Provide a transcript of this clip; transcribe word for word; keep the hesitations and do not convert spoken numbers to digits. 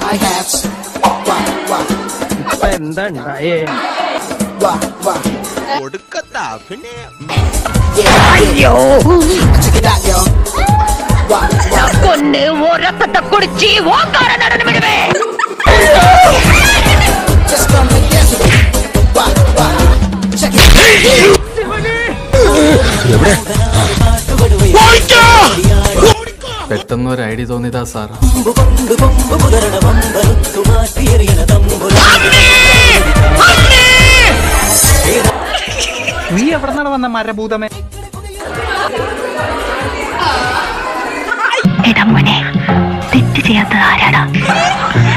എന്താ ഉണ്ടായേ? അയ്യോ കൊന്ന് ഒരക്കത്തെ കുടിച്ച് ഓക്കാര നടന്നു വിടുവേ. പെട്ടെന്ന് ഒരു ഐഡിയ തോന്നിയതാ സാർ. നീ എവിടെ നിന്നാണ് വന്ന മരഭൂതമേ? എടാ മോനെ, തെറ്റ് ചെയ്യാത്തത് ആരാടാ?